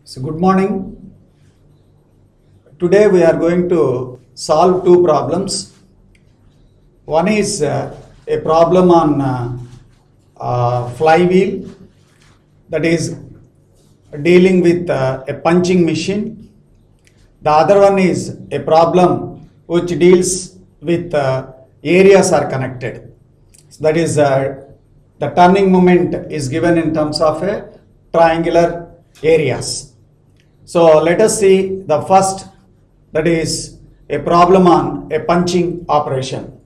So good morning. Today we are going to solve two problems. One is a problem on flywheel, that is dealing with a punching machine. The other one is a problem which deals with areas are connected. So that is the turning moment is given in terms of a triangular areas. So let us see the first, that is a problem on a punching operation.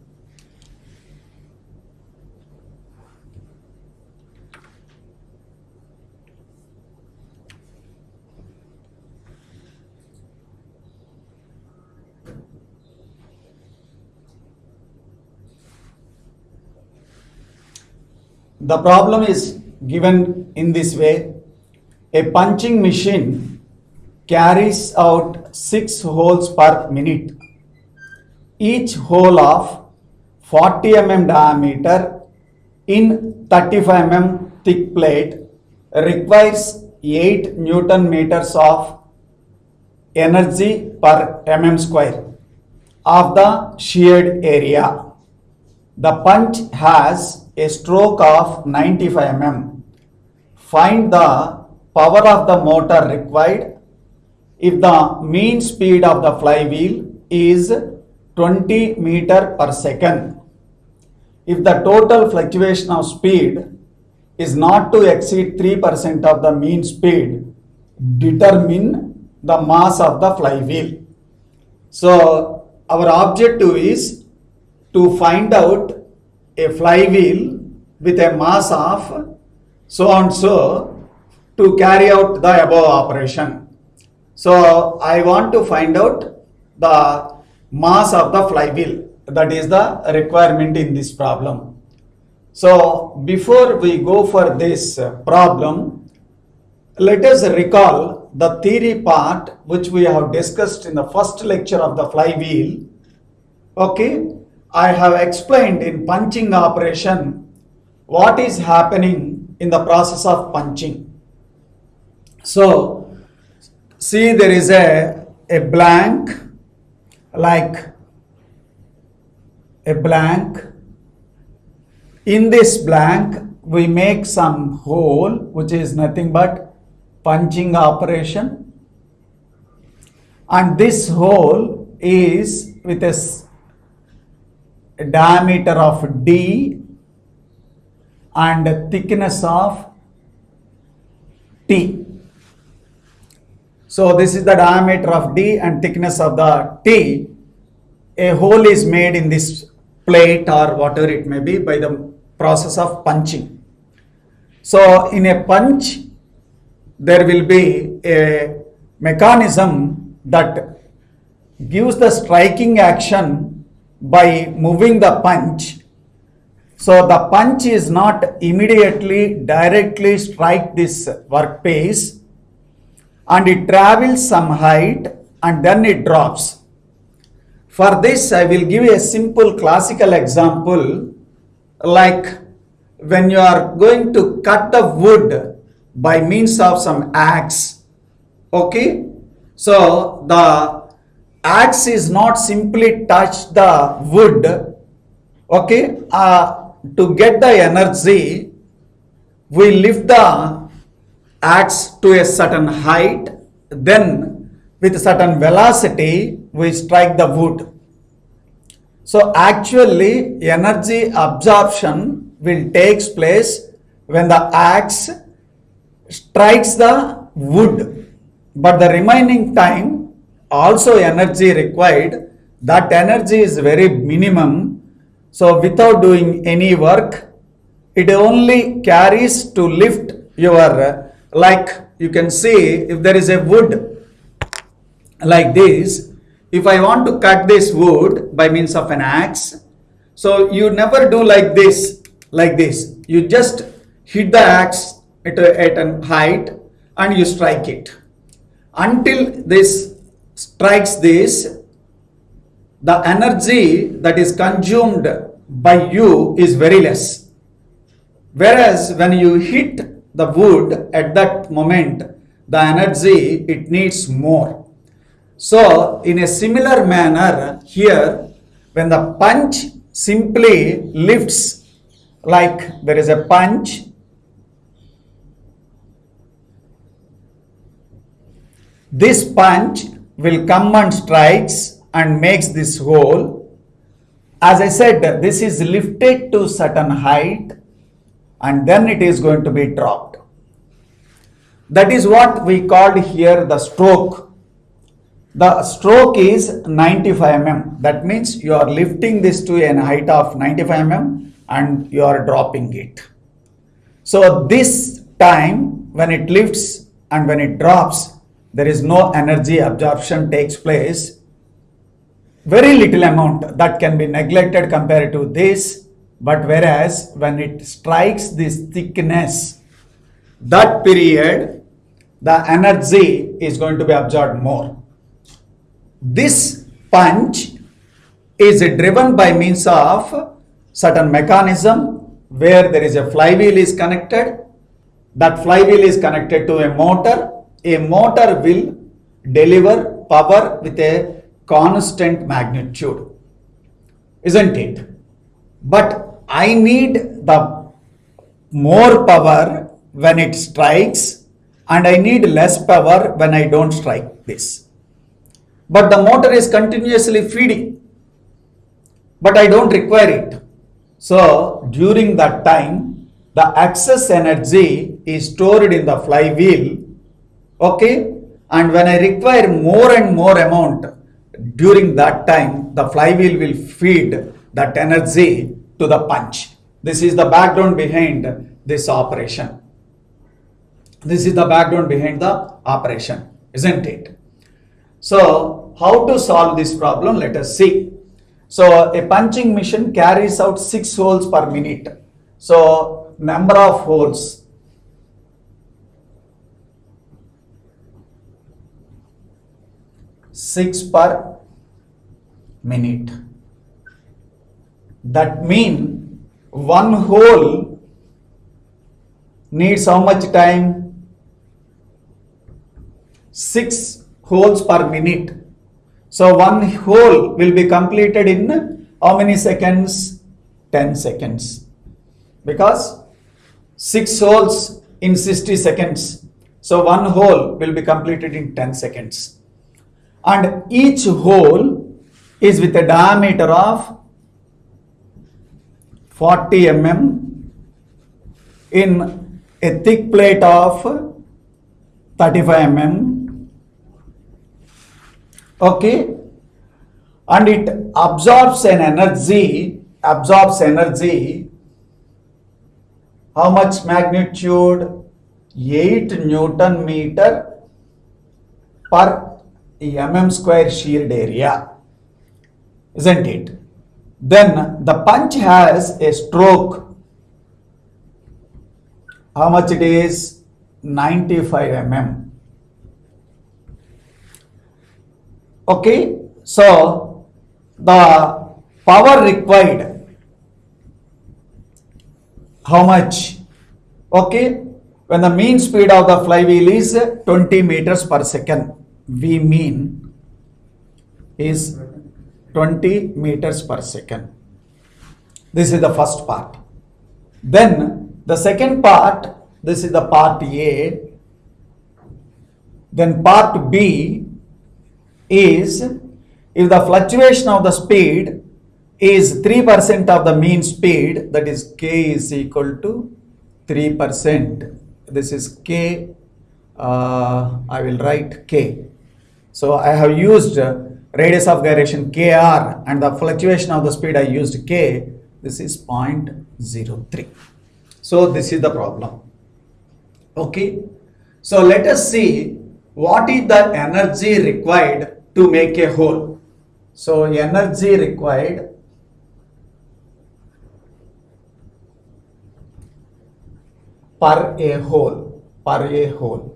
The problem is given in this way. A punching machine carries out 6 holes per minute. Each hole of 40 mm diameter in 35 mm thick plate requires 8 Newton meters of energy per mm square of the sheared area. The punch has a stroke of 95 mm. Find the power of the motor required if the mean speed of the flywheel is 20 meter per second. If the total fluctuation of speed is not to exceed 3% of the mean speed, determine the mass of the flywheel. So our objective is to find out a flywheel with a mass of so and so to carry out the above operation. So I want to find out the mass of the flywheel. That is the requirement in this problem. So before we go for this problem, let us recall the theory part which we have discussed in the first lecture of the flywheel. Okay, I have explained in punching operation what is happening in the process of punching. So see, there is a blank, like a blank. In this blank we make some hole which is nothing but punching operation, and this hole is with a diameter of D and a thickness of T. So this is the diameter of D and thickness of the T. A hole is made in this plate or whatever it may be by the process of punching. So in a punch there will be a mechanism that gives the striking action by moving the punch. So the punch is not immediately directly strike this workpiece, and it travels some height and then it drops. For this I will give a simple classical example, like when you are going to cut the wood by means of some axe. Okay, so the axe is not simply touch the wood. Okay, to get the energy we lift the axe to a certain height, then with certain velocity we strike the wood. So actually energy absorption will takes place when the axe strikes the wood, but the remaining time also energy required, that energy is very minimum. So without doing any work, it only carries to lift your, like you can see, if there is a wood like this, if I want to cut this wood by means of an axe, so you never do like this, you just hit the axe at a height and you strike it. Until this strikes this, the energy that is consumed by you is very less. Whereas when you hit the wood at that moment, the energy it needs more. So in a similar manner here, when the punch simply lifts, like there is a punch, this punch will come and strikes and makes this hole. As I said, this is lifted to certain height and then it is going to be dropped. That is what we called here the stroke. The stroke is 95 mm. That means you are lifting this to a height of 95 mm and you are dropping it. So this time when it lifts and when it drops, there is no energy absorption takes place. Very little amount that can be neglected compared to this. But whereas when it strikes this thickness, that period, the energy is going to be absorbed more. This punch is driven by means of certain mechanism where there is a flywheel is connected. That flywheel is connected to a motor. A motor will deliver power with a constant magnitude, isn't it? But I need the more power when it strikes and I need less power when I don't strike this. But the motor is continuously feeding, but I don't require it. So during that time, the excess energy is stored in the flywheel. Okay, and when I require more and more amount during that time, the flywheel will feed that energy to the punch. This is the background behind this operation. This is the background behind the operation, isn't it? So how to solve this problem? Let us see. So a punching machine carries out 6 holes per minute. So number of holes, 6 per minute. That means one hole needs how much time? 6 holes per minute. So one hole will be completed in how many seconds? 10 seconds. Because 6 holes in 60 seconds. So one hole will be completed in 10 seconds. And each hole is with a diameter of 40 mm in a thick plate of 35 mm. Okay, and it absorbs an energy, how much magnitude? 8 Newton meter per mm square sheared area, isn't it? Then the punch has a stroke. How much it is? 95 mm. Okay, so the power required, how much? Okay, when the mean speed of the flywheel is 20 meters per second, V mean is 20 meters per second. This is the first part. Then the second part, this is the part A. Then part B is if the fluctuation of the speed is 3% of the mean speed, that is K is equal to 3%. This is K, I will write K. So I have used radius of gyration KR and the fluctuation of the speed I used K. This is 0.03. So this is the problem. Okay. So let us see what is the energy required to make a hole. So energy required per a hole.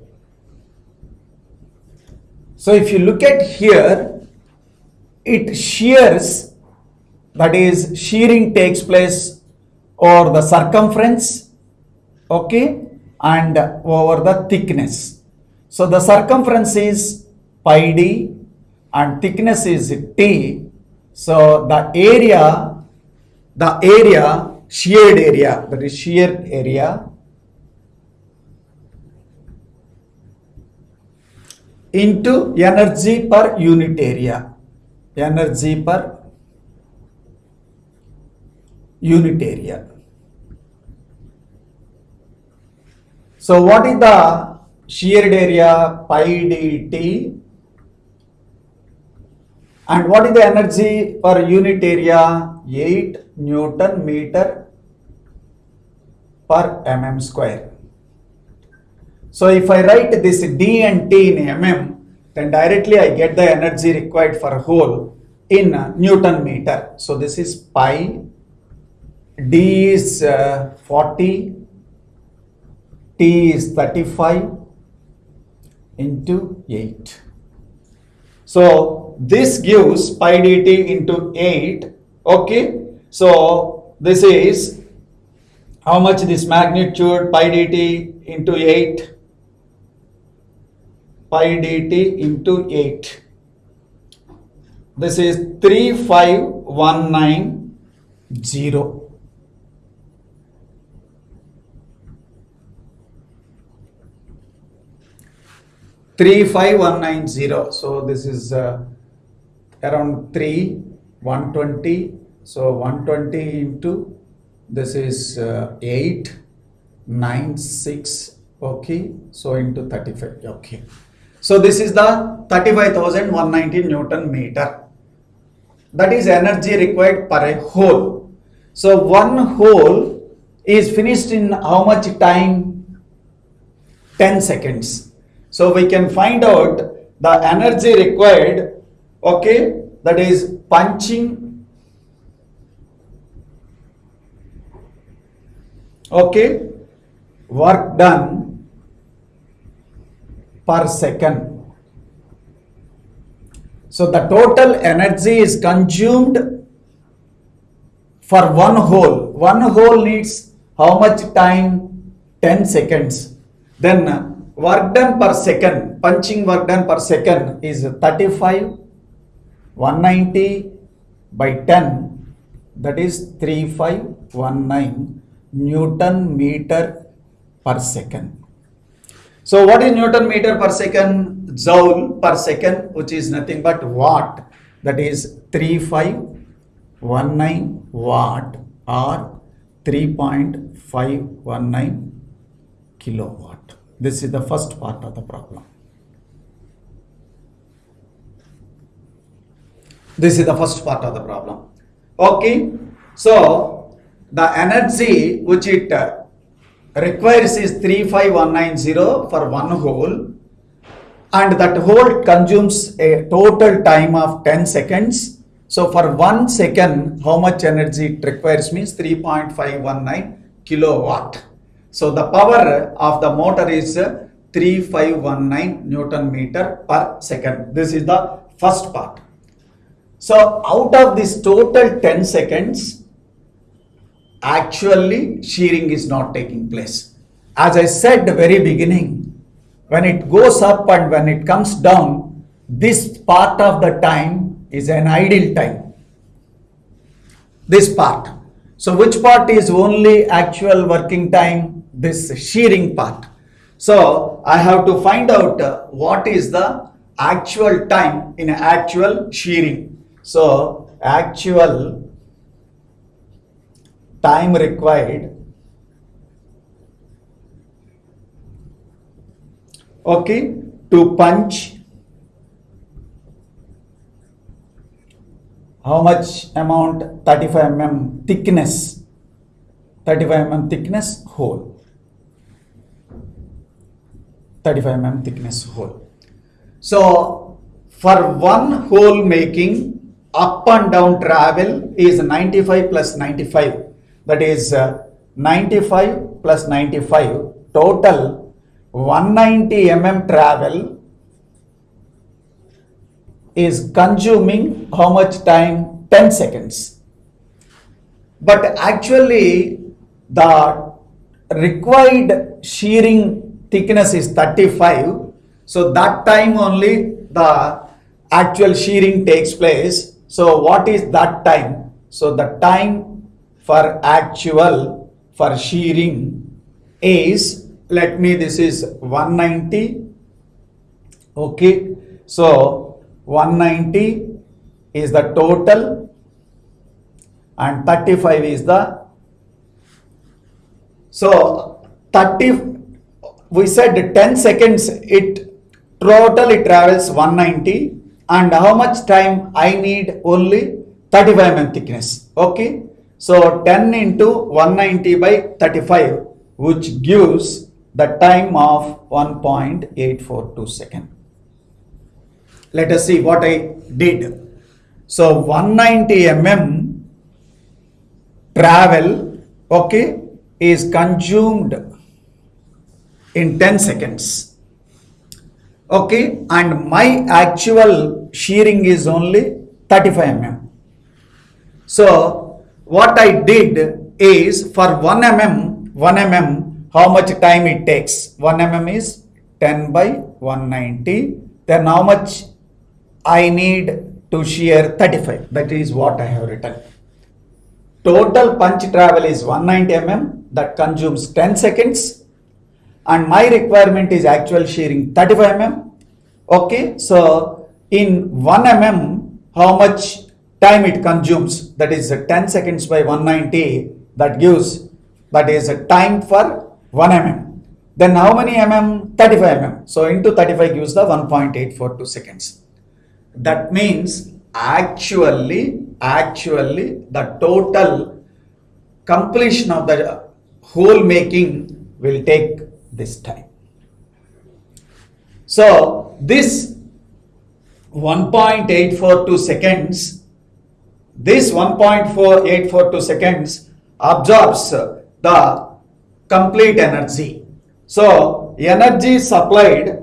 So if you look at here, it shears, that is shearing takes place over the circumference, okay, and over the thickness. So the circumference is pi d and thickness is t. So the area, sheared area, that is shear area, into energy per unit area, energy per unit area. So what is the sheared area? Pi dt. And what is the energy per unit area? 8 Newton meter per mm square. So if I write this d and t in mm, then directly I get the energy required for hole in Newton meter. So this is pi, d is 40, t is 35 into 8. So this gives pi dt into 8. Okay, so this is how much this magnitude pi dt into 8, pi dt into 8. This is 35190. 35190. So this is around 120. So 120 into this is 896. Okay, so into 35. Okay, so this is the 35,190 Newton meter. That is energy required per a hole. So one hole is finished in how much time? 10 seconds. So we can find out the energy required, okay, that is punching, okay, work done per second. So the total energy is consumed for one hole. One hole needs how much time? 10 seconds. Then work done per second, punching work done per second is 35,190 by 10, that is 3519 Newton meter per second. So what is Newton meter per second? Joule per second, which is nothing but watt, that is 3519 watt or 3.519 kilowatt. This is the first part of the problem. This is the first part of the problem. Okay, so the energy which it requires is 35190 for one hole, and that hole consumes a total time of 10 seconds. So for 1 second, how much energy it requires means 3.519 kilowatt. So the power of the motor is 3519 Newton meter per second. This is the first part. So out of this total 10 seconds, actually shearing is not taking place. As I said at the very beginning, when it goes up and when it comes down, this part of the time is an idle time. This part. So which part is only actual working time? This shearing part. So I have to find out what is the actual time in actual shearing. So actual time required, okay, to punch how much amount? 35 mm thickness, 35 mm thickness hole, 35 mm thickness hole. So for one hole making, up and down travel is 95 plus 95, that is 95 plus 95, total 190 mm travel is consuming how much time? 10 seconds. But actually the required shearing thickness is 35. So that time only the actual shearing takes place. So what is that time? So the time for actual for shearing is, let me, this is 190. Okay, so 190 is the total and 35 is the, so 30, we said 10 seconds it total it travels 190, and how much time I need? Only 35 mm thickness. Okay, so 10 into 190 by 35, which gives the time of 1.842 second. Let us see what I did. So 190 mm travel, okay, is consumed in 10 seconds. Okay, and my actual shearing is only 35 mm. So what I did is, for 1 mm, how much time it takes? 1 mm is 10 by 190. Then how much I need to shear? 35. That is what I have written. Total punch travel is 190 mm, that consumes 10 seconds, and my requirement is actual shearing 35 mm. Okay, so in 1 mm, how much time it consumes? That is 10 seconds by 190, that gives, that is a time for 1 mm. Then how many mm? 35 mm. So into 35 gives the 1.842 seconds. That means actually the total completion of the hole making will take this time. So this 1.842 seconds, absorbs the complete energy. So energy supplied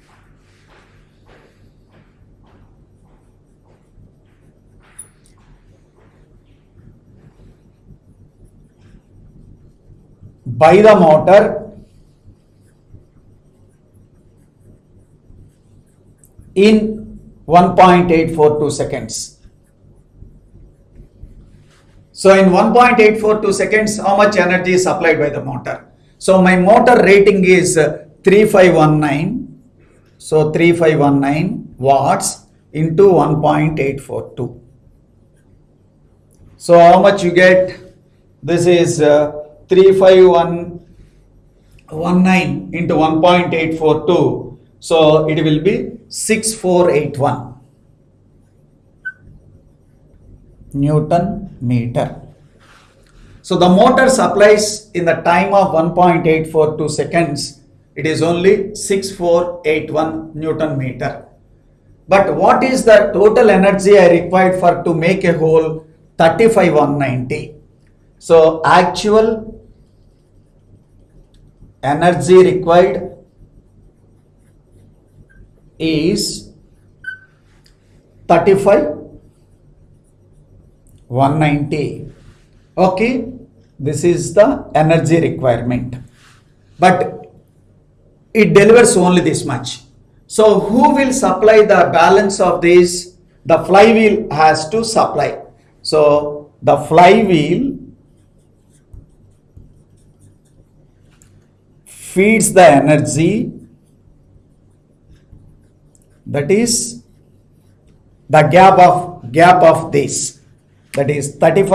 by the motor in 1.842 seconds. So in 1.842 seconds, how much energy is supplied by the motor? So my motor rating is 3519. So 3519 watts into 1.842. So how much you get? This is 3519 into 1.842. So it will be 6481 Newton meter. So the motor supplies in the time of 1.842 seconds, it is only 6481 Newton meter. But what is the total energy I required for to make a hole? 35190. So actual energy required is 35190. Okay, this is the energy requirement, but it delivers only this much. So who will supply the balance of this? The flywheel has to supply. So the flywheel feeds the energy, that is the gap of this, that is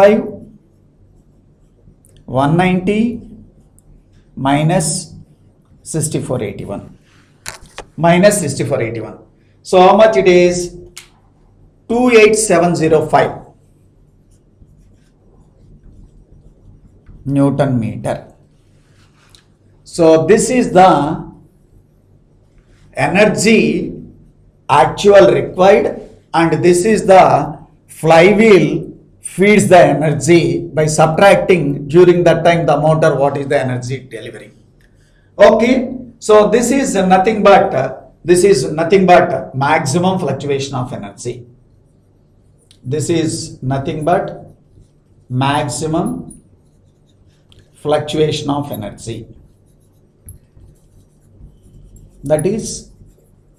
35190 minus 6481 minus 6481. So how much it is? 28705 Newton meter. So this is the energy actual required, and this is the flywheel feeds the energy by subtracting during that time the motor what is the energy delivering. Okay, so this is nothing but maximum fluctuation of energy. This is nothing but maximum fluctuation of energy, that is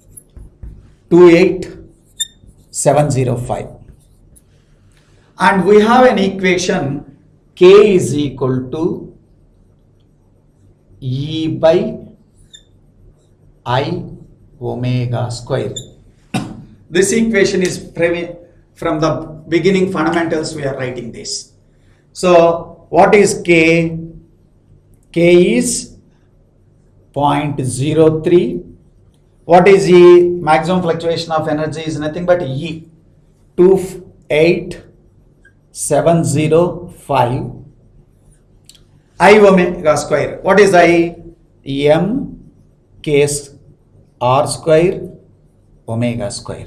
28705. And we have an equation K is equal to E by I omega square. This equation is from the beginning fundamentals we are writing this. So what is K? K is 0.03. What is E? Maximum fluctuation of energy is nothing but E. 28705 I omega square. What is I? M K R square omega square.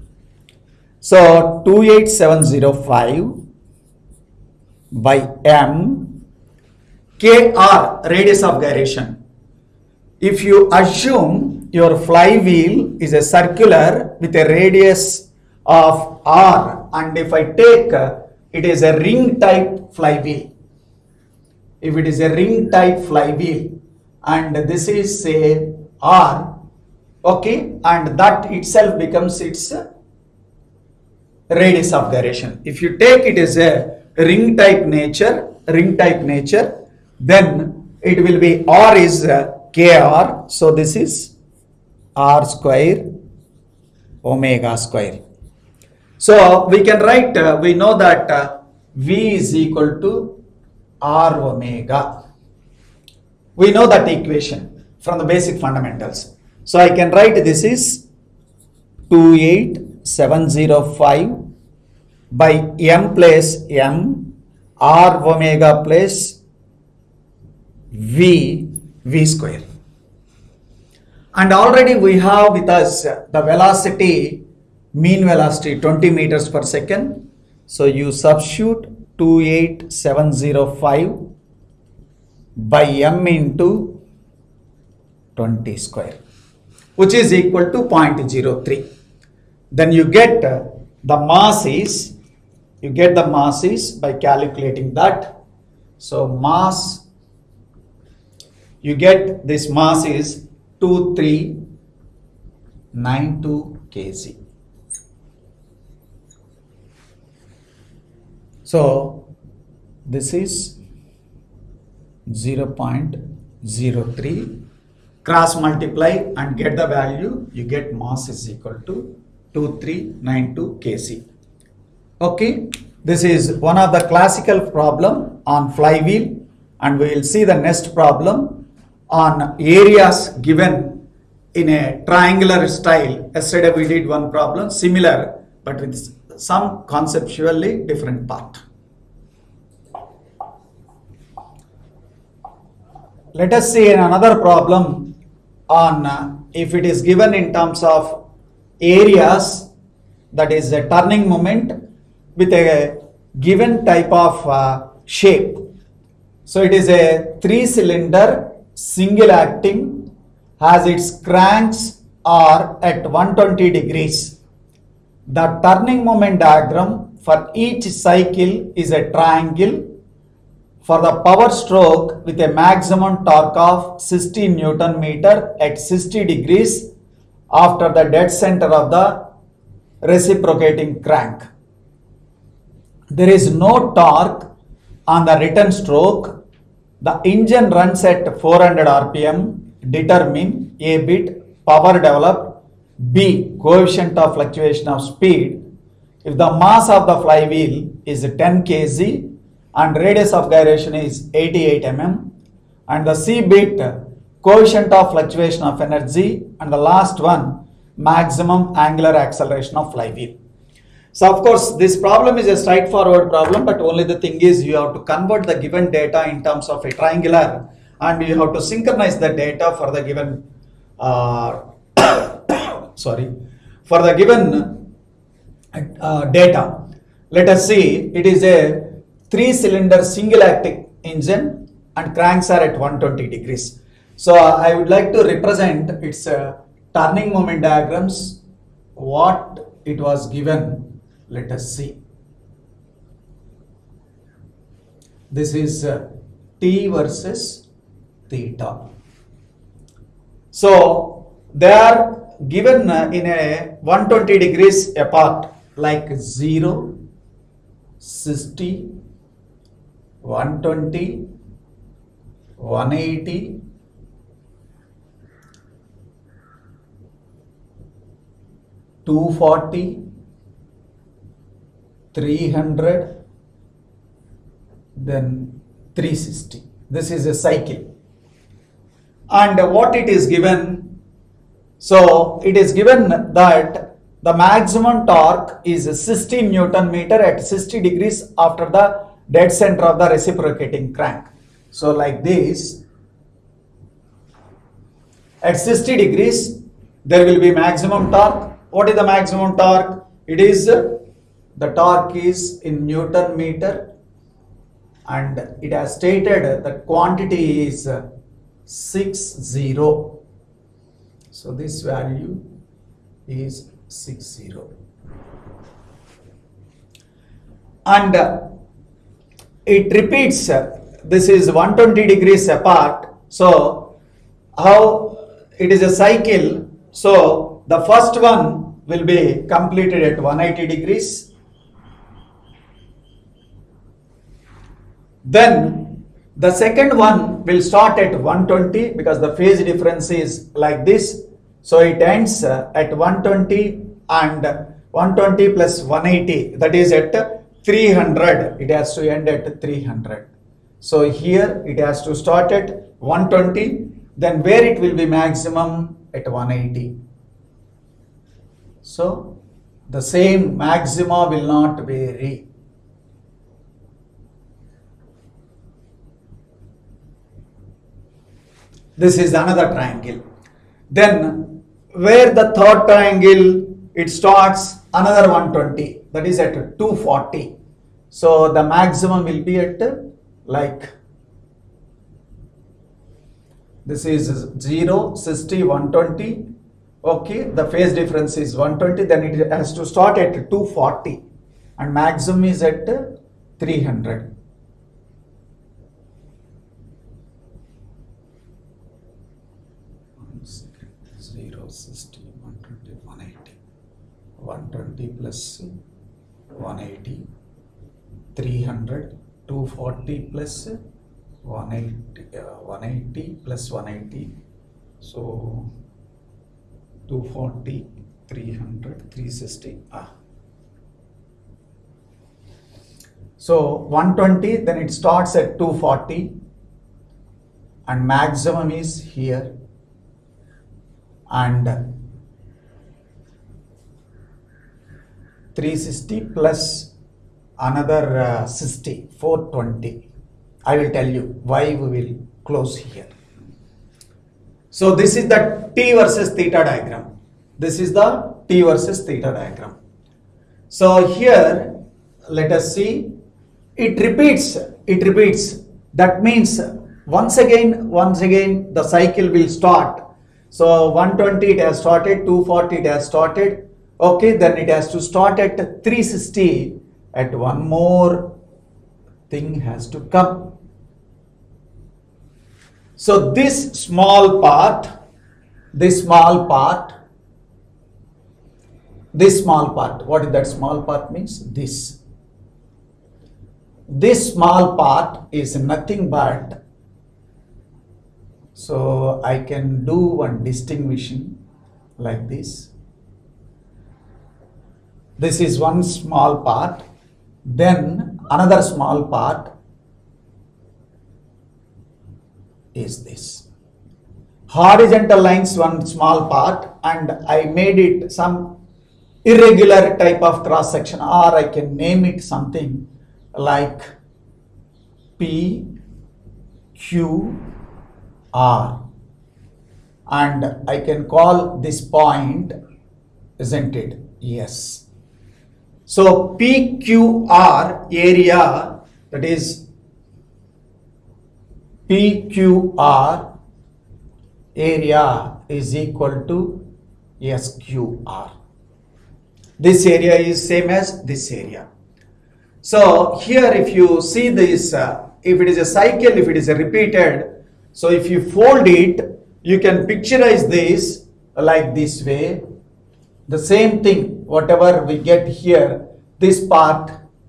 So 28705 by M, KR radius of gyration. If you assume your flywheel is a circular with a radius of R, and if I take it is a ring type flywheel, if it is a ring type flywheel and this is say R, okay, and that itself becomes its radius of gyration. If you take it as a ring type nature, then it will be R is KR, so this is R square omega square. So we can write, we know that V is equal to R omega. We know that equation from the basic fundamentals. So I can write this is 28705 by M plus M R omega plus V square. And already we have with us the velocity, mean velocity 20 meters per second. So you substitute 28705 by M into 20 square, which is equal to 0.03. Then you get the masses, by calculating that. So mass, you get this mass is 2392 kg. So this is 0.03, cross multiply and get the value, you get mass is equal to 2392 kg. Okay, this is one of the classical problem on flywheel, and we will see the next problem on areas given in a triangular style. Yesterday we did one problem similar but with some conceptually different part. Let us see another problem on if it is given in terms of areas, that is a turning moment with a given type of shape. So it is a 3-cylinder single acting, has its cranks are at 120 degrees. The turning moment diagram for each cycle is a triangle for the power stroke with a maximum torque of 60 Newton meter at 60 degrees after the dead center of the reciprocating crank. There is no torque on the return stroke. The engine runs at 400 rpm. Determine A bit power developed, B coefficient of fluctuation of speed. If the mass of the flywheel is 10 kg and radius of gyration is 88 mm, and the C bit coefficient of fluctuation of energy, and the last one maximum angular acceleration of flywheel. So of course this problem is a straightforward problem, but only the thing is you have to convert the given data in terms of a triangular, and you have to synchronize the data for the given for the given data. Let us see, it is a 3-cylinder single acting engine and cranks are at 120 degrees. So I would like to represent its turning moment diagrams, what it was given. Let us see. This is T versus theta. So they are given in a 120 degrees apart, like 0, 60, 120, 180, 240, 300, then 360. This is a cycle. And what it is given? So it is given that the maximum torque is 60 Newton meter at 60 degrees after the dead center of the reciprocating crank. So like this, at 60 degrees, there will be maximum torque. What is the maximum torque? It is, the torque is in Newton meter, and it has stated that quantity is 60. So this value is 60. And it repeats, this is 120 degrees apart. So how it is a cycle? So the first one will be completed at 180 degrees. Then the second one will start at 120 because the phase difference is like this. So it ends at 120, and 120 plus 180, that is at 300. It has to end at 300. So here it has to start at 120, then where it will be maximum at 180. So the same maxima will not vary. This is another triangle. Then where the third triangle, it starts another 120, that is at 240. So the maximum will be at like, this is 0, 60, 120. Okay, the phase difference is 120, then it has to start at 240 and maximum is at 300. Zero, 60, 120, 180. 120 plus 180, 300, 240 plus 180, 180 plus 180. So 240, 300, 360. So 120, then it starts at 240 and maximum is here, and 360 plus another 60, 420. I will tell you why we will close here. So this is the T versus theta diagram. This is the T versus theta diagram. So here let us see, it repeats. That means once again the cycle will start. So 120 it has started, 240 it has started. Okay, then it has to start at 360, at one more thing has to come. So this small part, what is that small part means? This small part is nothing but, so I can do one distinguishing like this. This is one small part, then another small part is this. Horizontal lines one small part, and I made it some irregular type of cross section, or I can name it something like P, Q, R, and I can call this point, isn't it? Yes. So PQR area, that is PQR area is equal to SQR. This area is same as this area. So here if you see this, if it is a cycle, if it is a repeated, so if you fold it, you can picturize this like this way. The same thing, whatever we get here, this part,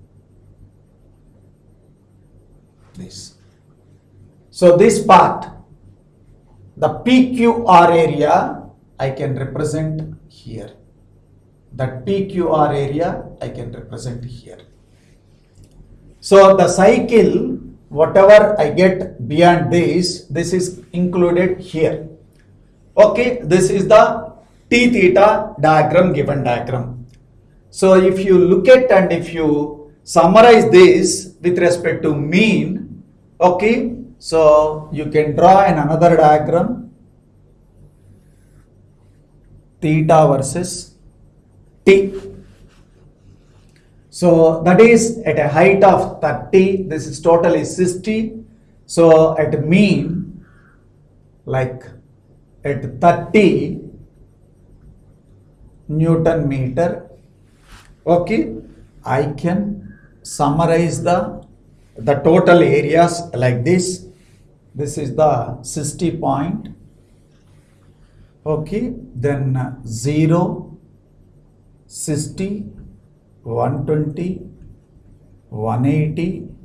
this. So this part, the PQR area, I can represent here. That PQR area, I can represent here. So the cycle, whatever I get beyond this is included here. Okay, this is the T theta diagram, given diagram. So if you look at and if you summarize this with respect to mean, okay, so you can draw another diagram, theta versus T. So that is at a height of 30, this is totally 60. So at mean, like at 30 Newton meter, okay, I can summarize the total areas like this. This is the 60 point, okay, then 0, 60, 120, 180,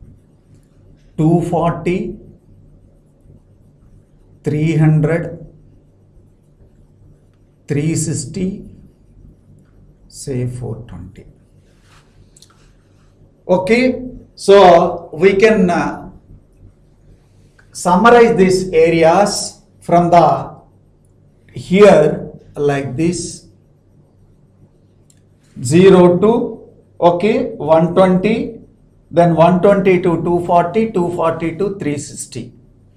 240, 300, 360, say 420. Okay, so we can summarize these areas from the here like this, 0 to, okay, 120, then 120 to 240, 240 to 360,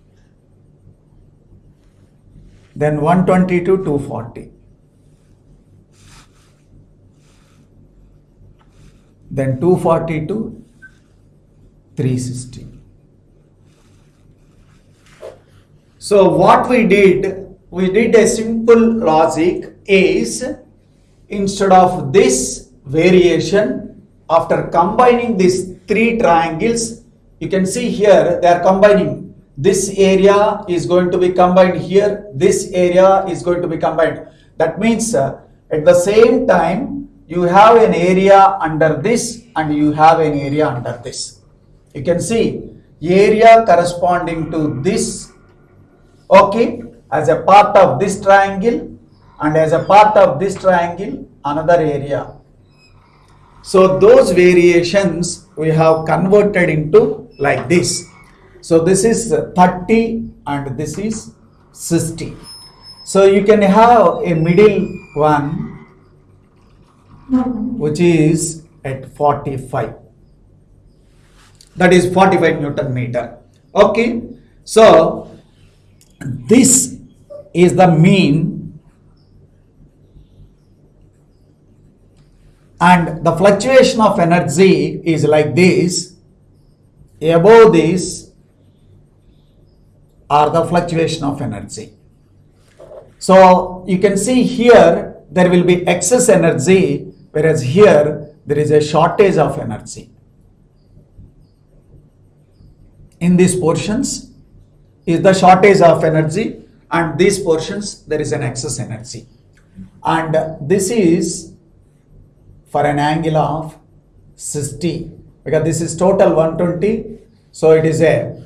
then 120 to 240, then 240 to 360. So what we did a simple logic is, instead of this variation, after combining these three triangles, you can see here they are combining. This area is going to be combined here, this area is going to be combined. That means at the same time you have an area under this and you have an area under this. You can see area corresponding to this, okay, as a part of this triangle, and as a part of this triangle another area. So those variations we have converted into like this. So this is 30 and this is 60. So you can have a middle one which is at 45. That is 45 Newton meter. Okay. So this is the mean, and the fluctuation of energy is like this. Above this are the fluctuation of energy. So you can see here there will be excess energy, whereas here there is a shortage of energy. In these portions is the shortage of energy, and these portions there is an excess energy. And this is for an angle of 60, because this is total 120. So it is a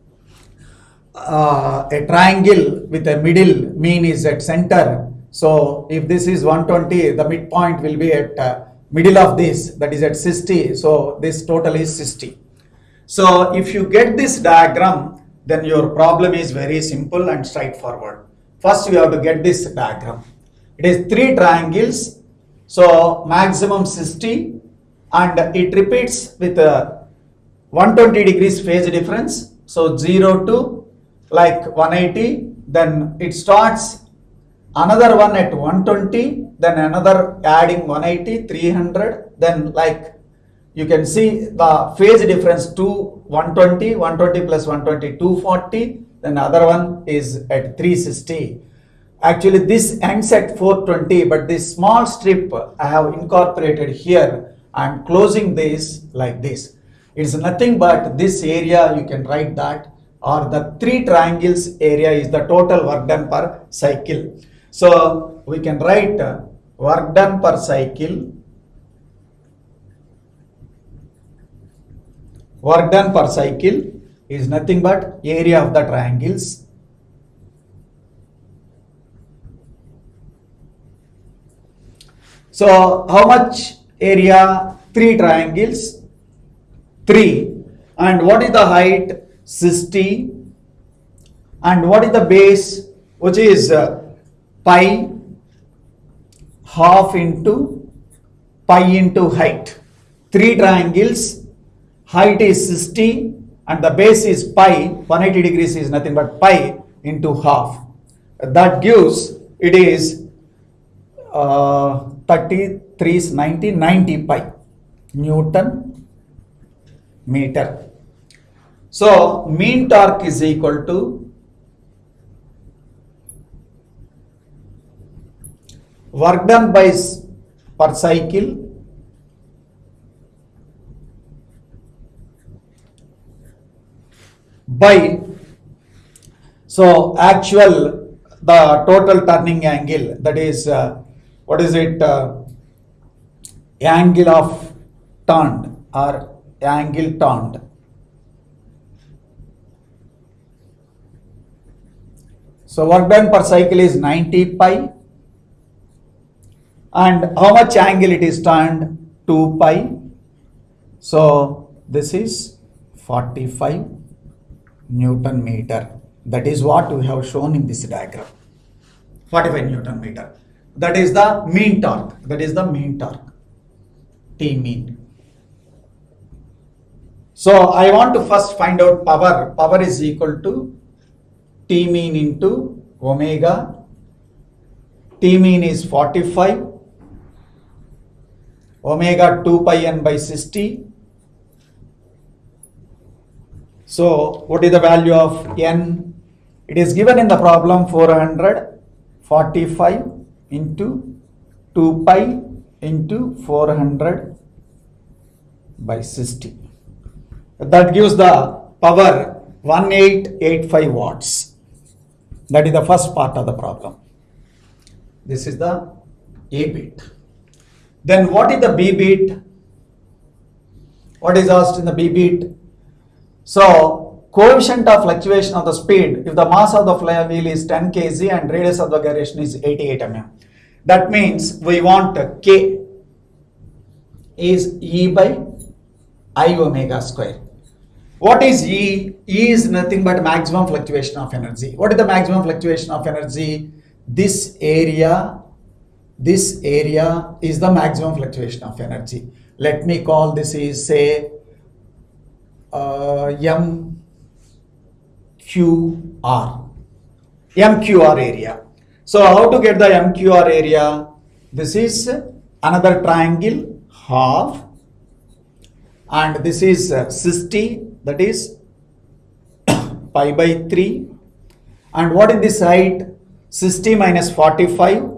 triangle with a middle, mean is at center. So if this is 120, the midpoint will be at middle of this, that is at 60. So this total is 60. So if you get this diagram, then your problem is very simple and straightforward. First you have to get this diagram. It is three triangles, so maximum 60, and it repeats with 120 degrees phase difference. So 0 to like 180, then it starts another one at 120, then another adding 180, 300, then like you can see the phase difference to 120, 120 plus 120, 240, then other one is at 360. Actually this ends at 420, but this small strip I have incorporated here. I am closing this like this. It is nothing but this area, you can write that, or the three triangles area is the total work done per cycle. So we can write work done per cycle. Work done per cycle is nothing but area of the triangles. So how much area? 3 triangles, 3. And what is the height? 60. And what is the base? Which is pi, half into pi into height. 3 triangles, height is 60 and the base is pi. 180 degrees is nothing but pi into half. That gives, it is 33 is 90 pi Newton meter. So mean torque is equal to work done by per cycle by, so actual, the total turning angle, that is what is it, angle of turned or angle turned. So work done per cycle is 90 pi. And how much angle it is turned? 2 pi. So this is 45 Newton meter. That is what we have shown in this diagram. 45 Newton meter. That is the mean torque. That is the mean torque. T mean. So I want to first find out power. Power is equal to T mean into omega. T mean is 45. Omega 2 pi n by 60. So what is the value of n? It is given in the problem 445 into 2 pi into 400 by 60. That gives the power 1885 watts. That is the first part of the problem. This is the A bit. Then what is the B bit? What is asked in the B bit? So coefficient of fluctuation of the speed, if the mass of the flywheel is 10 kg and radius of the gyration is 88 mm. That means we want K is E by I omega square. What is E? E is nothing but maximum fluctuation of energy. What is the maximum fluctuation of energy? This area is the maximum fluctuation of energy. Let me call this is, say, MQR area. So how to get the MQR area? This is another triangle, half, and this is 60, that is pi by 3. And what is this height? 60 minus 45.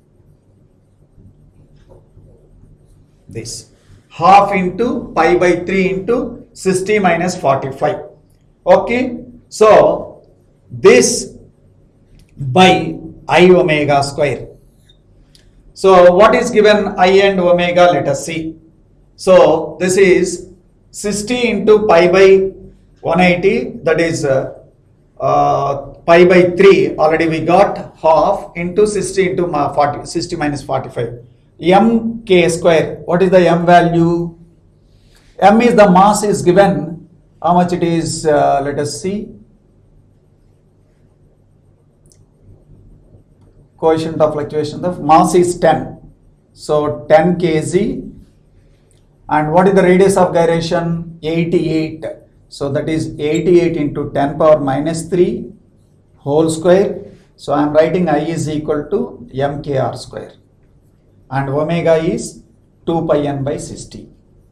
This half into pi by 3 into 60 minus 45. Okay, so this by I omega square. So what is given I and omega? Let us see. So this is 60 into pi by 180, that is pi by 3, already we got half, into 60 into 60 minus 45. Mk square. What is the m value? M is the mass is given. How much it is? Let us see. Coefficient of fluctuation. The mass is 10. So 10 kg. And what is the radius of gyration? 88. So that is 88 into 10 power minus 3 whole square. So I am writing I is equal to mkr square. And omega is 2 pi n by 60.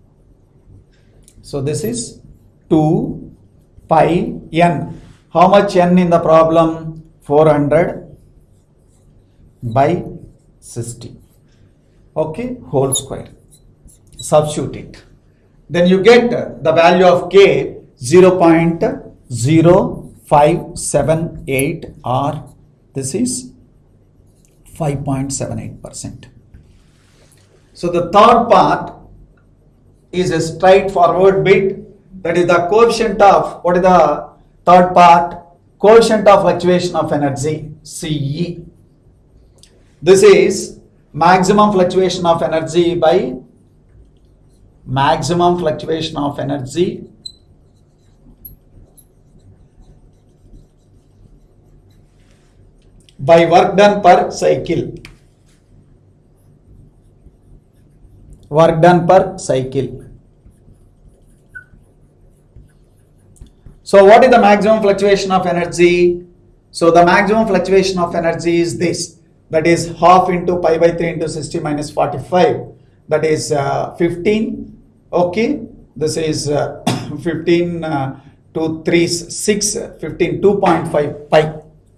So this is 2 pi n. How much n in the problem? 400 by 60. Okay, whole square. Substitute it. Then you get the value of K 0.0578 or this is 5.78%. So the third part is a straightforward bit, that is the coefficient of, what is the third part? Coefficient of fluctuation of energy, CE. This is maximum fluctuation of energy by maximum fluctuation of energy by work done per cycle. Work done per cycle. So what is the maximum fluctuation of energy? So the maximum fluctuation of energy is this, that is half into pi by 3 into 60 minus 45, that is 15. Okay, this is 15 to 3 6 15 2.5 pi.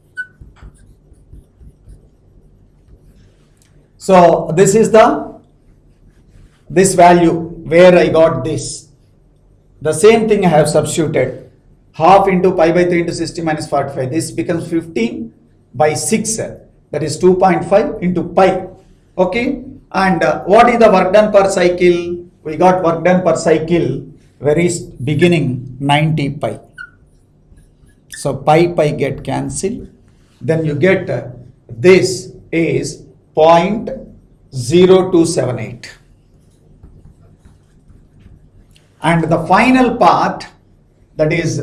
So this is this value where I got this. The same thing I have substituted. Half into pi by 3 into 60 minus 45. This becomes 15 by 6. That is 2.5 into pi. Okay. And what is the work done per cycle? We got work done per cycle very beginning 90 pi. So pi get cancelled. Then you get this is 0.0278. And the final part, that is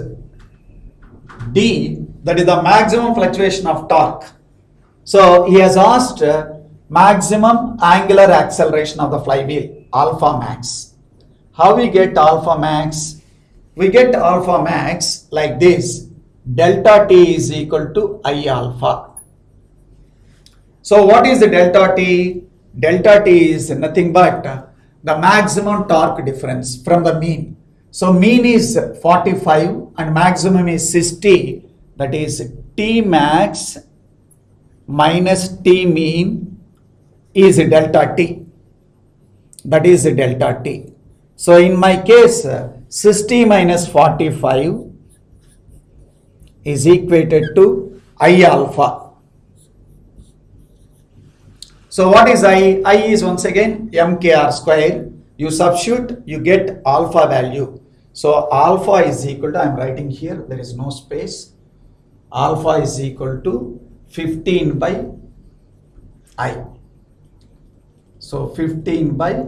D, that is the maximum fluctuation of torque. So he has asked maximum angular acceleration of the flywheel, alpha max. How we get alpha max? We get alpha max like this. Delta T is equal to I alpha. So what is the delta T? Delta T is nothing but the maximum torque difference from the mean. So mean is 45 and maximum is 60. That is T max minus T mean is delta T. That is delta T. So in my case, 60 minus 45 is equated to I alpha. So what is I? I is once again mkr square. You substitute, you get alpha value. So alpha is equal to, I am writing here, there is no space. Alpha is equal to 15 by I. So 15 by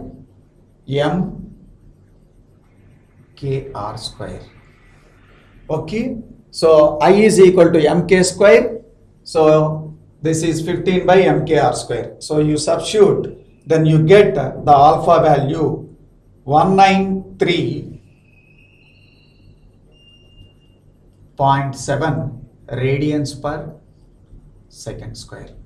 mkr square. Okay. So I is equal to mk square. So this is 15 by mkr square. So you substitute, then you get the alpha value 193.7 radians per second square.